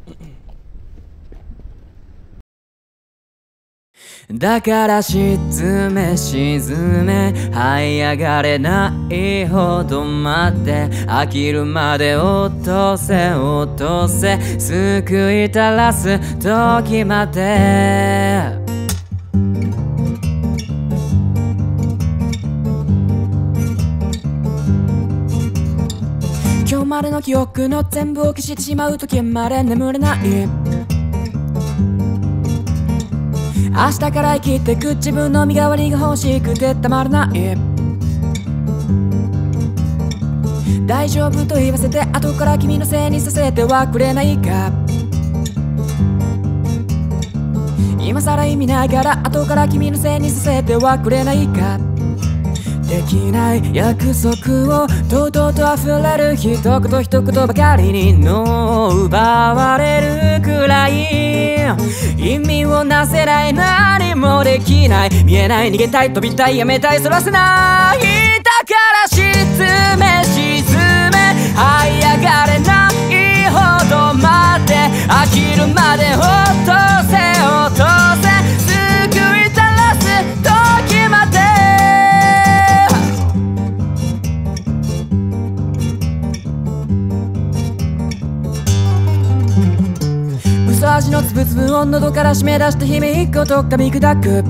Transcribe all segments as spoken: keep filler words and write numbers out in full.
だから沈め沈め這い上がれないほど待って飽きるまで落とせ落とせ救いたらす時まで今日までの記憶の全部を消してしまう時まで眠れない明日から生きてく自分の身代わりが欲しくてたまらない大丈夫と言わせて後から君のせいにさせてはくれないか今さら意味ないから後から君のせいにさせてはくれないかできない約束をとうとうと溢れる一言一言ばかりに脳を奪われるくらい意味をなせない何もできない見えない逃げたい飛びたいやめたいそらせないだから沈め沈め這い上がれないほど待って飽きるまで落とせ落とせ救いたらす時まで嘘味のつぶつぶを喉から締め出して響く音噛み砕く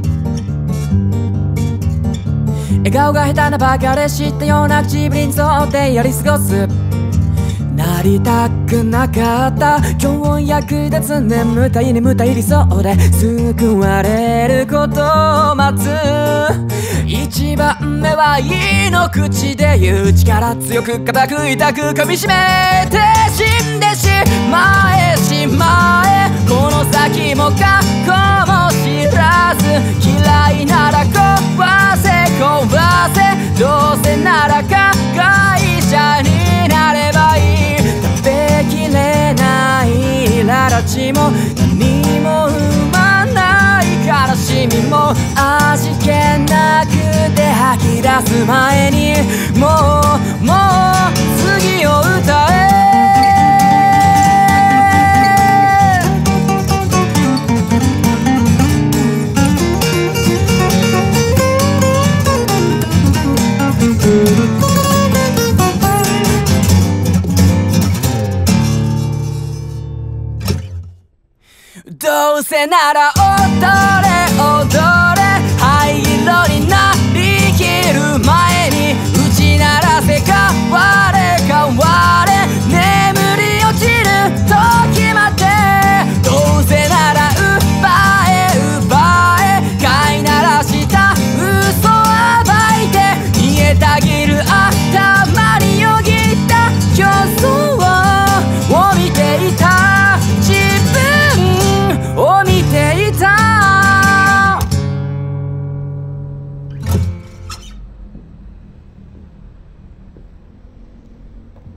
笑顔が下手なばかり知ったような唇に沿ってやり過ごすなりたくなかった今日役立つ眠たい眠たい理想で救われることを待つ一番目は胃の口で言う力強く固く痛く噛みしめて死んでしまえしまえこの先も過去も知らず嫌いなら壊せ壊せどうせなら加害者になればいい食べきれない苛立ちも何も生まない悲しみも味気なくて吐き出す前にもうもう次を歌えどうせなら音